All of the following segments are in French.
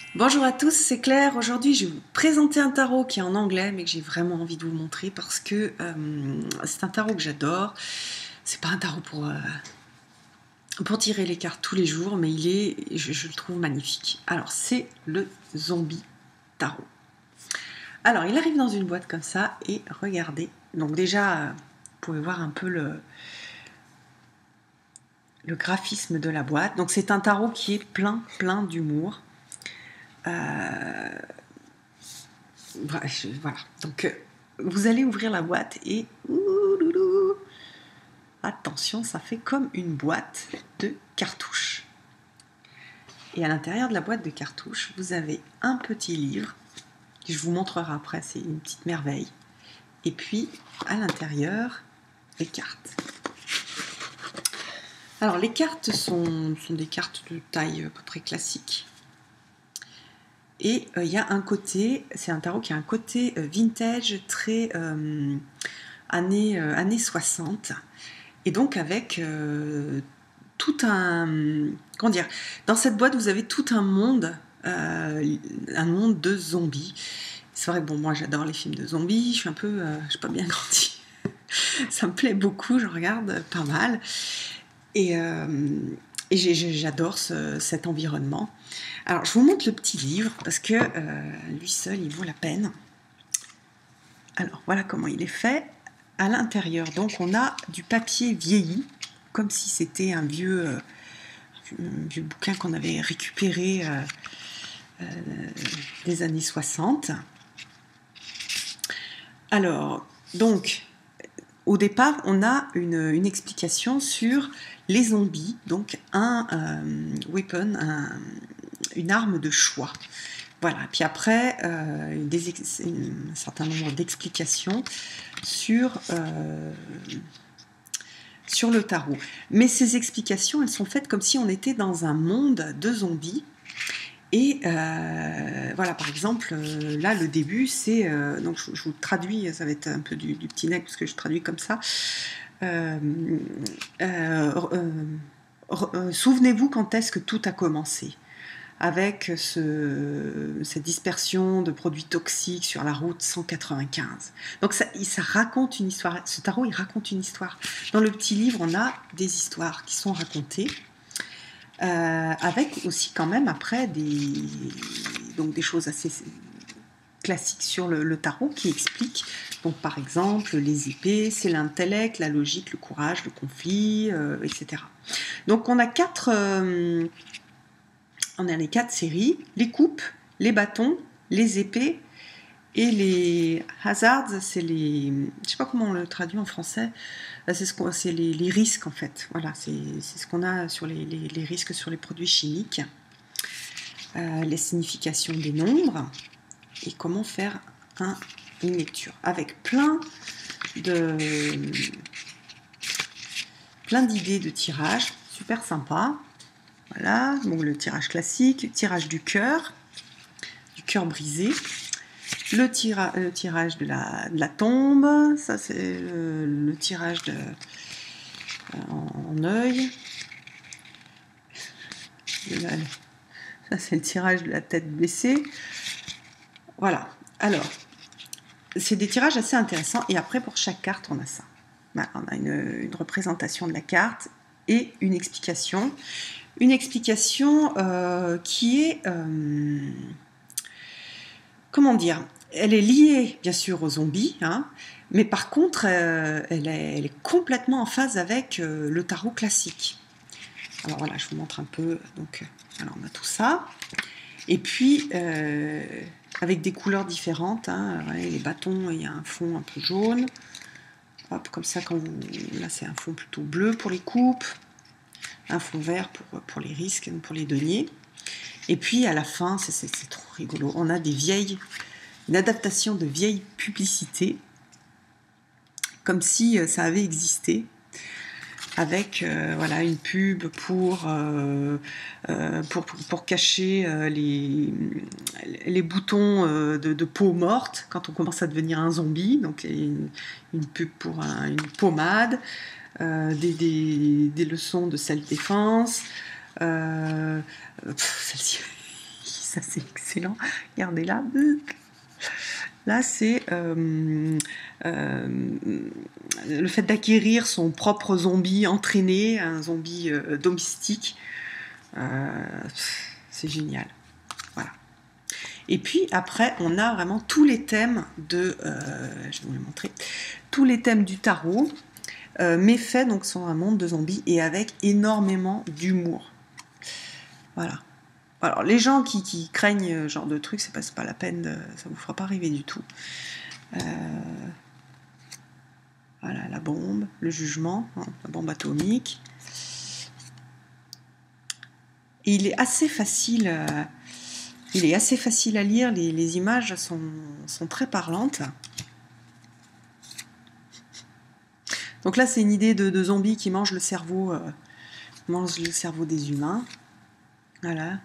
Bonjour à tous, c'est Claire. Aujourd'hui, je vais vous présenter un tarot qui est en anglais, mais que j'ai vraiment envie de vous montrer parce que c'est un tarot que j'adore. C'est pas un tarot pour tirer les cartes tous les jours, mais je le trouve magnifique. Alors, c'est le Zombie Tarot. Alors, il arrive dans une boîte comme ça et regardez. Donc déjà, vous pouvez voir un peu le graphisme de la boîte. Donc, c'est un tarot qui est plein d'humour. Voilà. Donc, vous allez ouvrir la boîte et attention, ça fait comme une boîte de cartouches. Et à l'intérieur de la boîte de cartouches, vous avez un petit livre que je vous montrerai après, c'est une petite merveille. Et puis à l'intérieur, les cartes. Alors les cartes sont des cartes de taille à peu près classique. Et il y a un côté, c'est un tarot qui a un côté vintage, très années 60. Et donc avec tout un... Comment dire? Dans cette boîte, vous avez tout un monde de zombies. C'est vrai que bon, moi j'adore les films de zombies, je suis pas bien grandi. Ça me plaît beaucoup, je regarde pas mal. Et j'adore cet environnement. Alors, je vous montre le petit livre parce que lui seul, il vaut la peine. Alors, voilà comment il est fait. À l'intérieur, donc, on a du papier vieilli, comme si c'était un vieux bouquin qu'on avait récupéré des années 60. Alors, donc, au départ, on a une explication sur les zombies, donc un weapon, une arme de choix. Voilà, puis après, un certain nombre d'explications sur le tarot. Mais ces explications, elles sont faites comme si on était dans un monde de zombies. Et voilà, par exemple, là, le début, c'est... donc, je vous traduis, ça va être un peu du petit nec, parce que je traduis comme ça. Souvenez-vous quand est-ce que tout a commencé avec cette dispersion de produits toxiques sur la route 195. Donc ça raconte une histoire. Ce tarot, il raconte une histoire. Dans le petit livre, on a des histoires qui sont racontées, avec aussi quand même après des choses assez classiques sur le tarot qui expliquent. Donc par exemple, les épées, c'est l'intellect, la logique, le courage, le conflit, etc. Donc on a les 4 séries, les coupes, les bâtons, les épées et les hazards, c'est les... Je sais pas comment on le traduit en français, c'est les risques en fait. Voilà, c'est ce qu'on a sur les risques sur les produits chimiques, les significations des nombres et comment faire une lecture avec plein d'idées de tirage, super sympa. Voilà, donc le tirage classique, le tirage du cœur brisé, le tirage de la tombe, ça c'est le tirage en œil, ça c'est le tirage de la tête baissée. Voilà, alors, c'est des tirages assez intéressants, et après pour chaque carte on a ça. Voilà, on a une représentation de la carte et une explication. Une explication qui est... comment dire, elle est liée bien sûr aux zombies, hein, mais par contre elle est complètement en phase avec le tarot classique. Alors voilà, je vous montre un peu. Donc alors on a tout ça, et puis avec des couleurs différentes, hein. Les bâtons, il y a un fond un peu jaune. Hop, comme ça, là c'est un fond plutôt bleu pour les coupes, un fond vert pour les risques, pour les deniers. Et puis à la fin, c'est trop rigolo, on a une adaptation de vieilles publicités, comme si ça avait existé, avec voilà, une pub pour cacher les boutons de peau morte quand on commence à devenir un zombie. Donc une pub pour une pommade, des leçons de self-défense. Celle-ci, Ça, c'est excellent. Regardez là. Là, c'est le fait d'acquérir son propre zombie entraîné, un zombie domestique. C'est génial. Voilà. Et puis après, on a vraiment tous les thèmes de... je vais vous le montrer. Tous les thèmes du tarot, mais faits donc sur un monde de zombies et avec énormément d'humour. Voilà. Alors, les gens qui craignent ce genre de truc, c'est pas la peine, ça vous fera pas rêver du tout. Voilà, la bombe, le jugement, hein, la bombe atomique. Et il est assez facile à lire, les images sont très parlantes. Donc là, c'est une idée de zombies qui mangent le cerveau des humains. Voilà.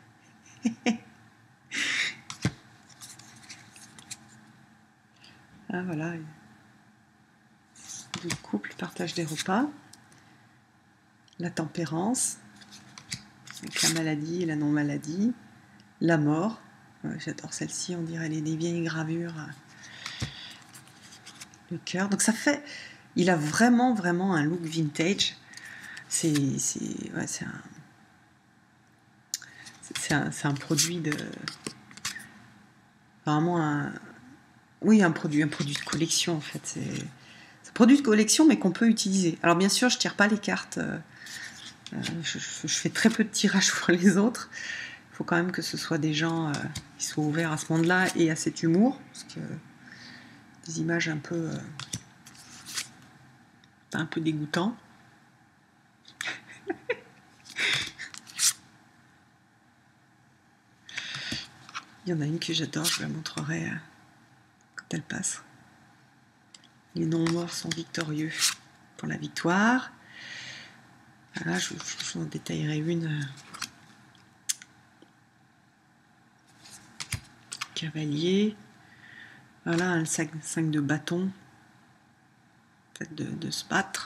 Ah, voilà. Le couple partage des repas. La tempérance. Avec la maladie et la non-maladie. La mort. J'adore celle-ci, on dirait des vieilles gravures. Le cœur. Donc ça fait... Il a vraiment, vraiment un look vintage. C'est un produit de... Vraiment un... Oui, un produit de collection, en fait. C'est un produit de collection, mais qu'on peut utiliser. Alors, bien sûr, je ne tire pas les cartes. Je fais très peu de tirages pour les autres. Il faut quand même que ce soit des gens qui soient ouverts à ce monde-là et à cet humour. Parce que des images un peu dégoûtants. Il y en a une que j'adore, je vous la montrerai quand elle passe. Les non-morts sont victorieux pour la victoire. Voilà, je vous en détaillerai une. Cavalier. Voilà, un 5 de bâton. Fait de se battre.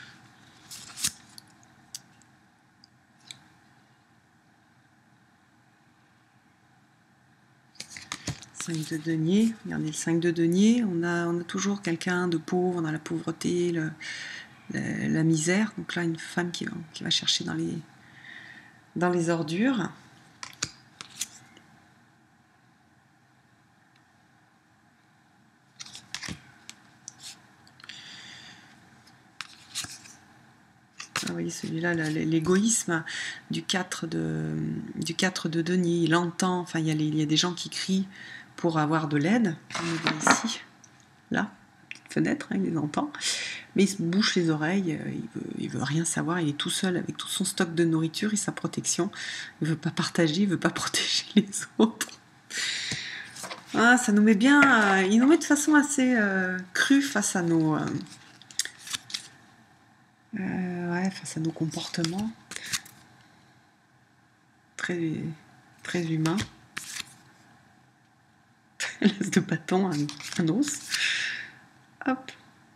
De denier, regardez le 5 de denier, on a toujours quelqu'un de pauvre, on a la pauvreté, la misère. Donc là, une femme qui va chercher dans les ordures. Ah, vous voyez celui-là, l'égoïsme du 4 de denier. Il entend, enfin il y a des gens qui crient pour avoir de l'aide. On le voit ici, là, petite fenêtre, hein, il les entend. Mais il se bouche les oreilles, il veut rien savoir, il est tout seul avec tout son stock de nourriture et sa protection. Il veut pas partager, il veut pas protéger les autres. Ah, ça nous met bien, il nous met de façon assez crue face à face à nos comportements très, très humains. Laisse de bâton, un os. Hop.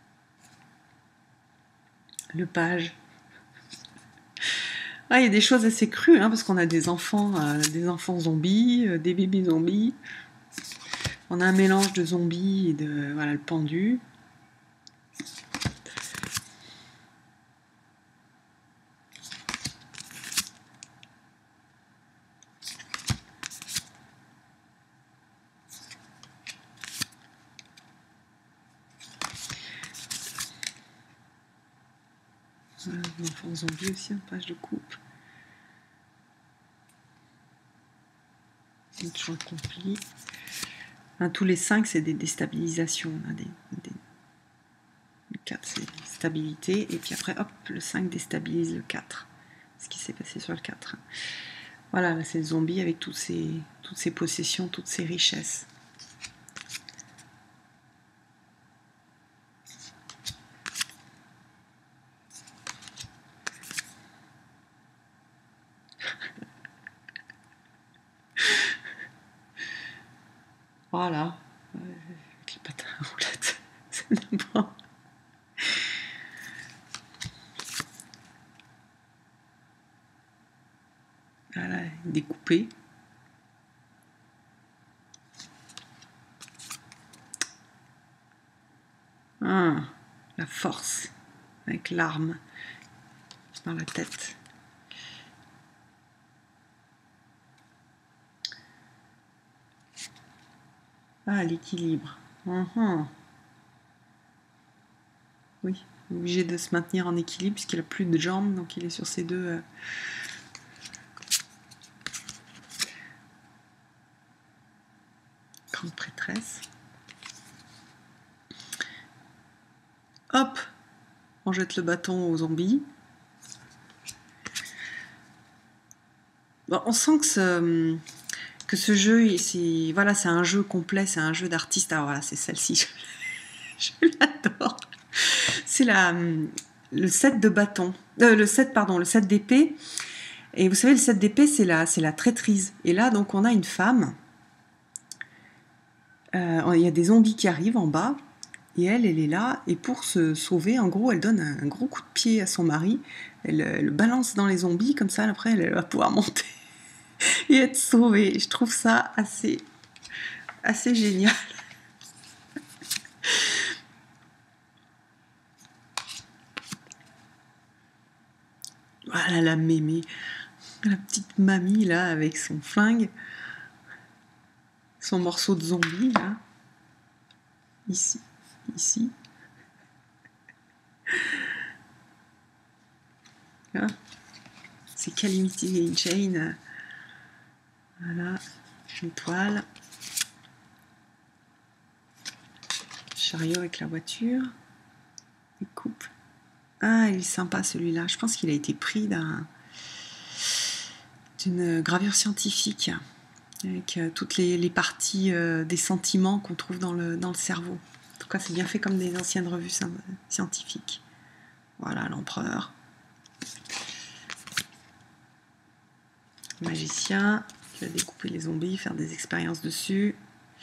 Le page. Ah, il y a des choses assez crues, hein, parce qu'on a des enfants zombies, des bébés zombies. On a un mélange de zombies et de le pendu. L'enfant zombie aussi, une page de coupe. C'est toujours accompli. Tous les 5, c'est des déstabilisations. Le 4, c'est stabilité. Et puis après, hop, le 5 déstabilise le 4. Ce qui s'est passé sur le 4. Voilà, là, c'est le zombie avec toutes ses possessions, toutes ses richesses. Voilà, avec les patins à roulettes, c'est n'importe. Voilà, découpé. Ah, la force, avec l'arme dans la tête. Ah, l'équilibre. Oui, obligé de se maintenir en équilibre puisqu'il n'a plus de jambes, donc il est sur ses deux... grande prêtresse. Hop, on jette le bâton aux zombies. Bon, on sent que ce jeu, c'est voilà, c'est un jeu complet, c'est un jeu d'artiste. Alors voilà, c'est celle-ci, je l'adore. C'est le set de bâton, le set d'épée. Et vous savez, le set d'épée, c'est la traîtrise. Et là, donc, on a une femme. Il y a des zombies qui arrivent en bas. Et elle est là. Et pour se sauver, en gros, elle donne un gros coup de pied à son mari. Elle le balance dans les zombies. Comme ça, après, elle va pouvoir monter et être sauvée. Je trouve ça assez génial. Voilà la mémé. La petite mamie, là, avec son flingue. Son morceau de zombie, là. Ici. Là. C'est Calamity Jane. Voilà. Une toile. Chariot avec la voiture. Il coupe. Ah, il est sympa celui-là. Je pense qu'il a été pris d'une gravure scientifique avec toutes les parties des sentiments qu'on trouve dans le cerveau. En tout cas, c'est bien fait comme des anciennes revues scientifiques. Voilà, l'empereur. Le magicien qui va découper les zombies, faire des expériences dessus.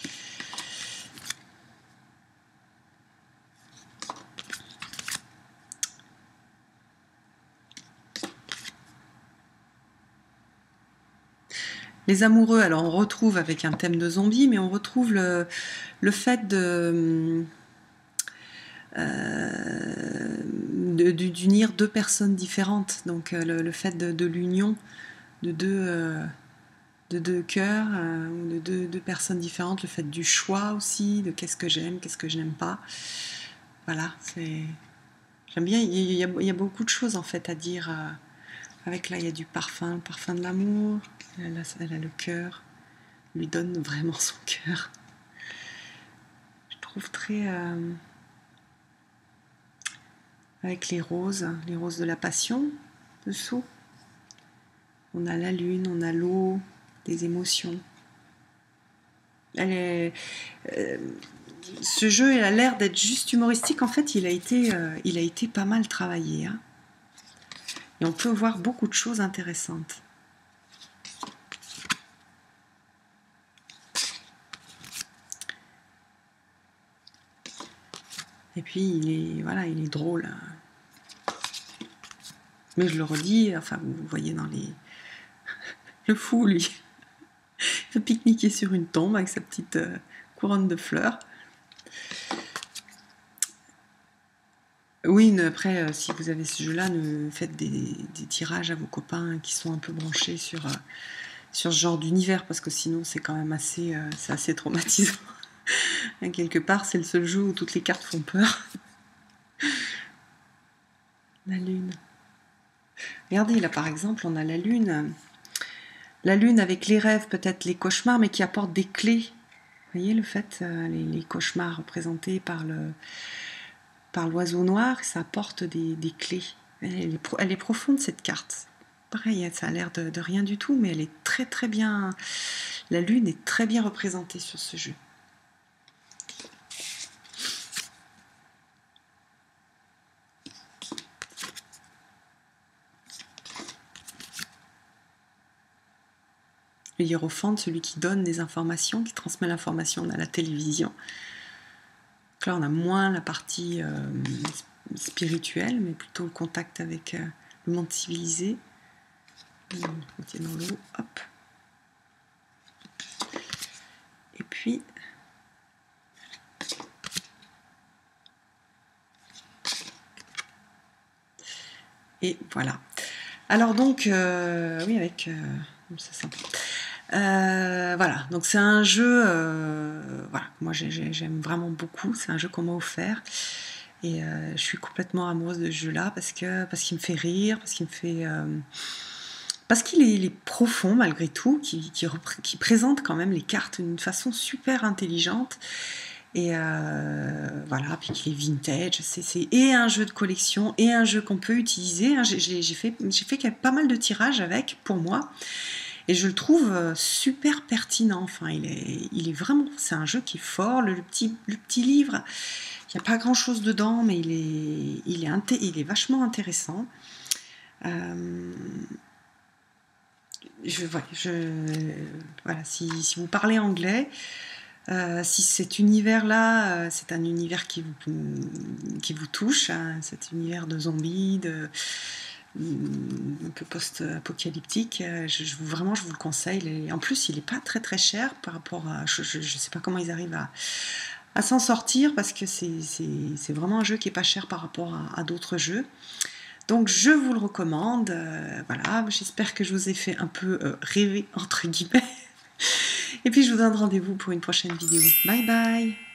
Les amoureux, alors on retrouve avec un thème de zombie, mais on retrouve le fait d'unir deux personnes différentes. Donc le fait de l'union de deux cœurs, ou de deux personnes différentes, le fait du choix aussi, de qu'est-ce que j'aime, qu'est-ce que je n'aime pas. Voilà, j'aime bien, il y a beaucoup de choses en fait à dire. Avec là, il y a du parfum, le parfum de l'amour, elle a le cœur, lui donne vraiment son cœur. Je trouve très... avec les roses de la passion dessous. On a la lune, on a l'eau, des émotions. Ce jeu, il a l'air d'être juste humoristique. En fait, il a été pas mal travaillé. Hein. Et on peut voir beaucoup de choses intéressantes. Et puis, il est drôle. Mais je le redis, enfin, vous voyez dans les... Le fou, lui, il va pique-niquer sur une tombe avec sa petite couronne de fleurs. Oui, après, si vous avez ce jeu-là, faites des tirages à vos copains qui sont un peu branchés sur ce genre d'univers, parce que sinon, c'est quand même assez traumatisant. Et quelque part, c'est le seul jeu où toutes les cartes font peur. La lune. Regardez, là, par exemple, on a la lune. La lune avec les rêves, peut-être les cauchemars, mais qui apportent des clés. Vous voyez, le fait, les cauchemars représentés par l'oiseau noir, ça apporte des clés. Elle est profonde, cette carte. Pareil, ça a l'air de rien du tout, mais elle est très très bien... La lune est très bien représentée sur ce jeu. Le hiérophante, celui qui donne des informations, qui transmet l'information à la télévision. Donc là, on a moins la partie spirituelle, mais plutôt le contact avec le monde civilisé. On tient dans l'eau, hop. Et puis, Et voilà. Alors donc, oui, avec... c'est sympa. Voilà, donc c'est un jeu, voilà, moi j'aime vraiment beaucoup, c'est un jeu qu'on m'a offert, et je suis complètement amoureuse de ce jeu-là parce qu'il me fait rire, parce qu'il est profond malgré tout, qui présente quand même les cartes d'une façon super intelligente, et voilà, puis qu'il est vintage, c'est et un jeu de collection et un jeu qu'on peut utiliser, hein. J'ai fait pas mal de tirages avec, pour moi, et je le trouve super pertinent. Enfin, il est vraiment, c'est un jeu qui est fort. Le petit livre, il n'y a pas grand chose dedans, mais il est vachement intéressant. Voilà, si vous parlez anglais, si cet univers-là, c'est un univers qui vous touche, hein, cet univers de zombies, un peu post-apocalyptique, vraiment je vous le conseille. En plus, il n'est pas très très cher par rapport à... Je ne sais pas comment ils arrivent à s'en sortir, parce que c'est vraiment un jeu qui n'est pas cher par rapport à d'autres jeux. Donc je vous le recommande. Voilà, j'espère que je vous ai fait un peu rêver, entre guillemets. Et puis je vous donne rendez-vous pour une prochaine vidéo. Bye bye!